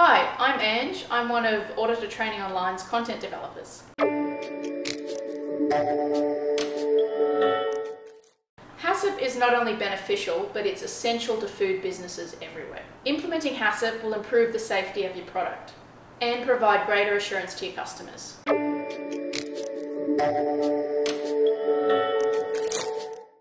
Hi, I'm Ange. I'm one of Auditor Training Online's content developers. HACCP is not only beneficial, but it's essential to food businesses everywhere. Implementing HACCP will improve the safety of your product and provide greater assurance to your customers.